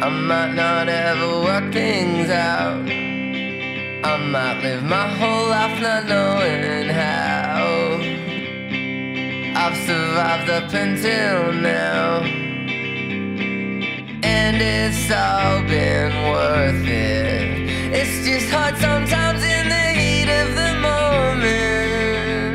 I might not ever work things out. I might live my whole life not knowing how. I've survived up until now, and it's all been worth it. It's just hard sometimes in the heat of the moment.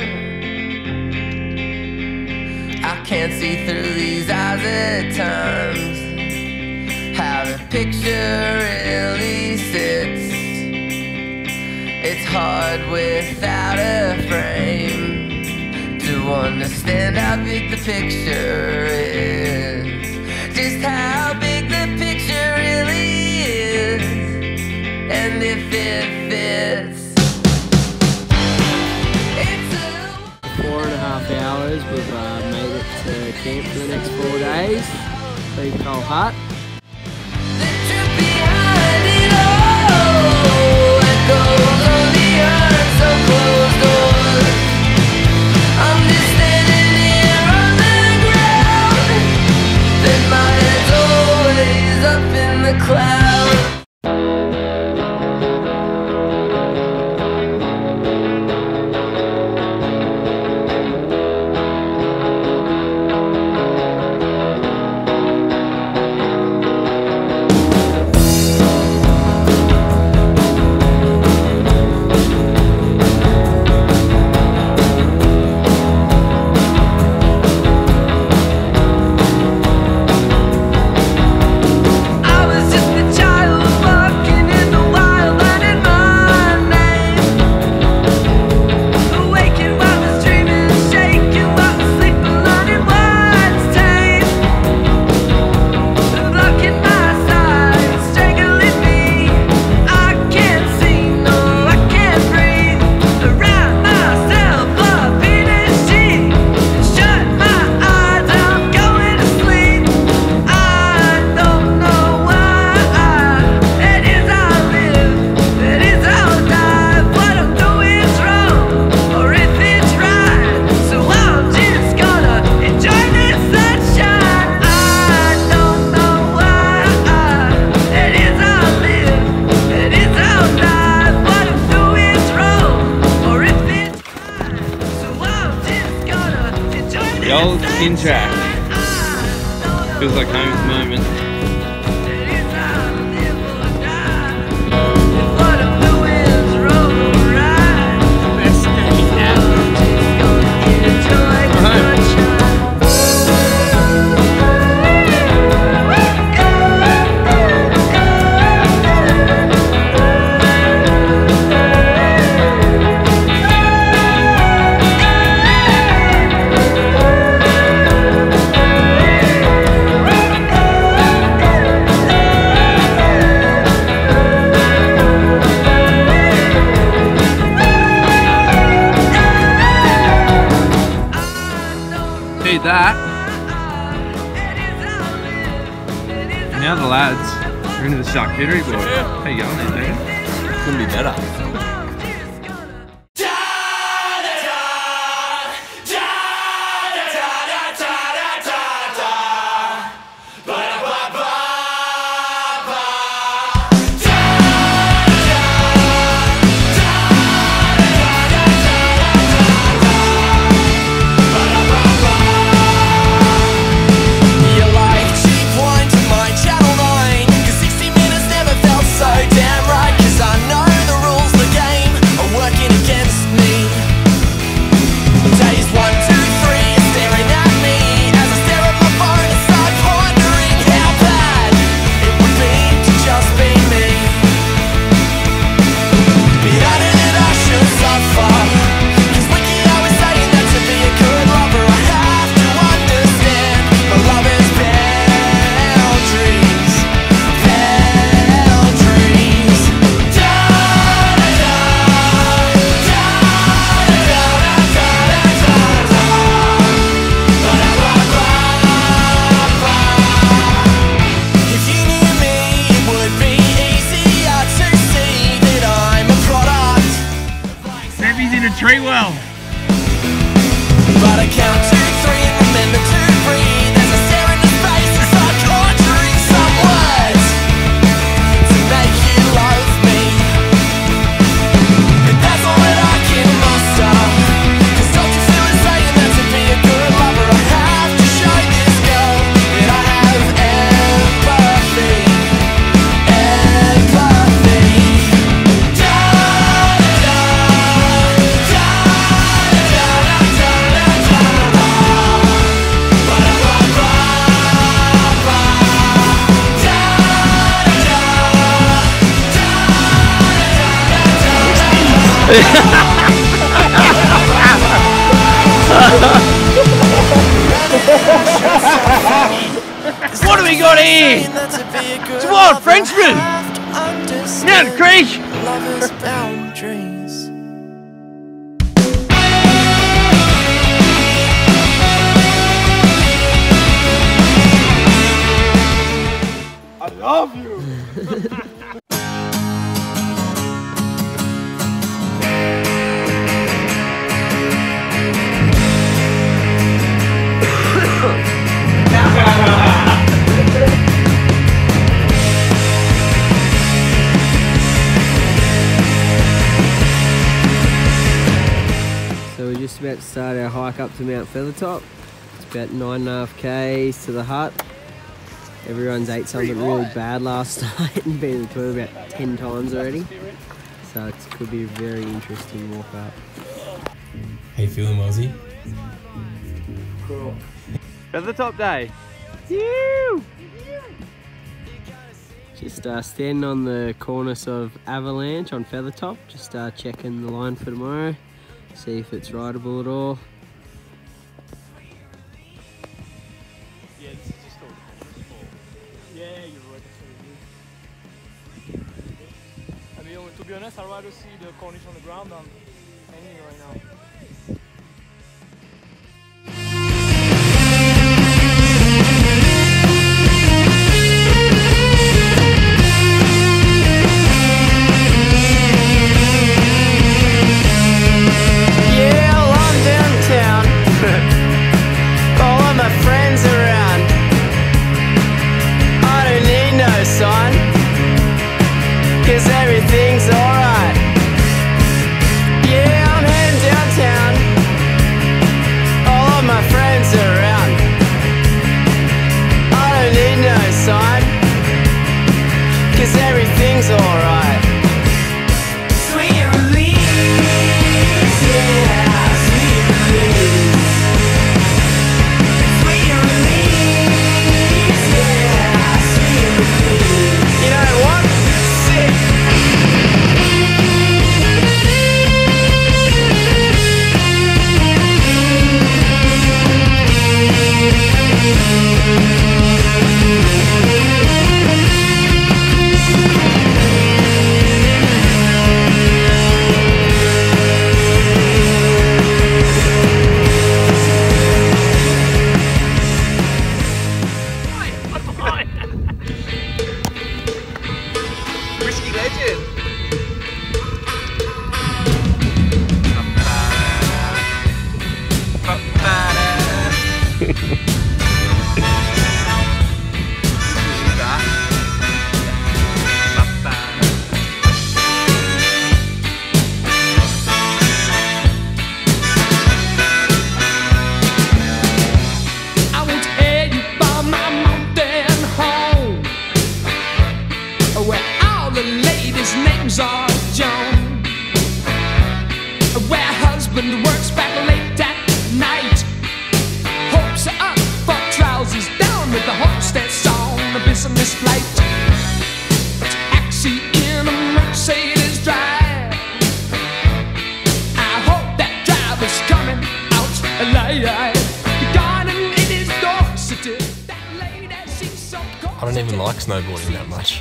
I can't see through these eyes at times, how the picture really sits. It's hard without a frame to understand how big the picture is. Just how big the picture really is, and if it fits. It's 4.5 hours, we've made it to camp for the next 4 days. Pretty cold hut. the truth behind it all. It goes on behind some closed doors. I'm just standing here on the ground, then my head's always up in the clouds. The old skin track. Feels like home at the moment. That. Now the lads are into the charcuterie board. How you going there, Megan? Couldn't be better. Tree well. But I count to 3 and remember to breathe as I stare into space as I'm conjuring some words. What do we got here? It's a wild Frenchman! Down the creek! Lovers' boundaries. I love you! So we're just about to start our hike up to Mount Feathertop. It's about 9.5 k's to the hut. Everyone's ate something really bad last night and been to the toilet about 10 times already. So it could be a very interesting walk up. How you feeling, Mozzie? Cool. Feathertop day! Phew! Just standing on the cornice of Avalanche on Feathertop, just checking the line for tomorrow, see if it's rideable at all. Yeah, this is just all yeah, you're right. I mean, to be honest, I'd rather see the cornice on the ground than hanging right now. Cause everything's alright. Yeah, I'm heading downtown. All of my friends are around. I don't need no sign. Cause everything's alright. Sweet release, yeah, sweet release. Sweet release, yeah, sweet release. You know what? Whiskey legend! I will tell you about my mountain home, where all the ladies' names are Joan, where husband works back late at night, hopes are up for trousers down with the hostess on a business flight, taxi in a Mercedes drive. I hope that driver's coming out alive. The garden in his doorstep, that lady that she's so cold. I don't even like snowboarding that much.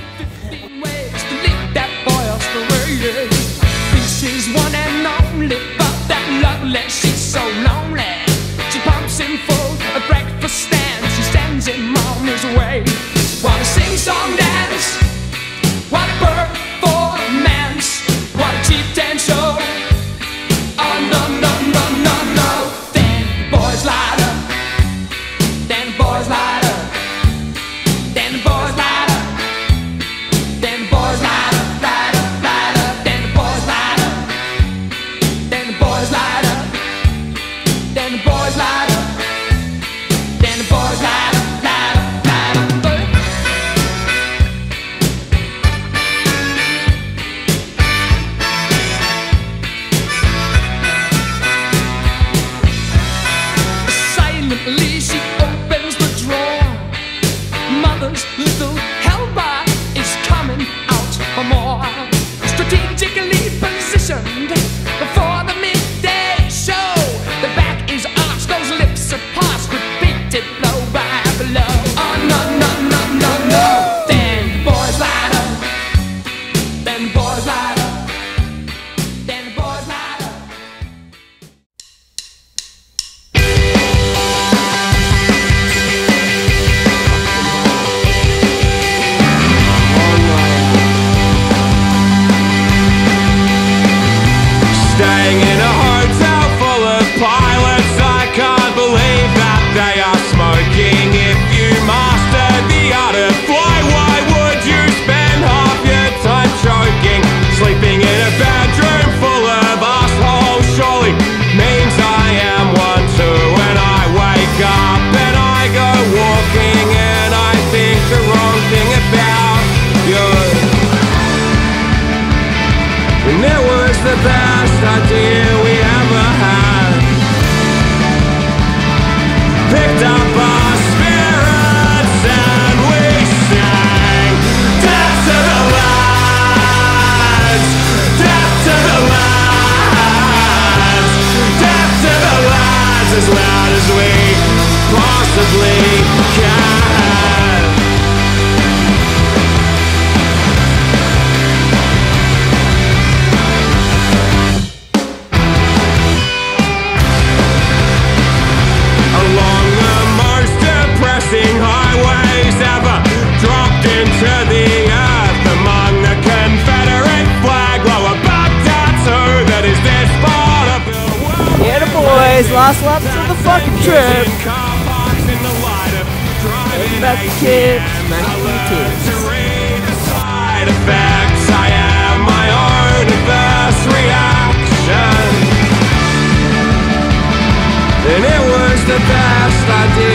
This is one and only, but that lovely, she's so lonely. She pumps him full of breakfast and she sends him on his way. What a sing-song dance, what a performance, what a cheap dance show. Oh no, no, no, no, no. Then boys light up, then boys light up, then boys light up, then boys light up, light up, light up, then the boys light up, then the boys light up, Anyways, last laps of the fucking trip. Heading back to camp, smashing the kids. Side effects, I am my own adverse reaction. And it was the best I did.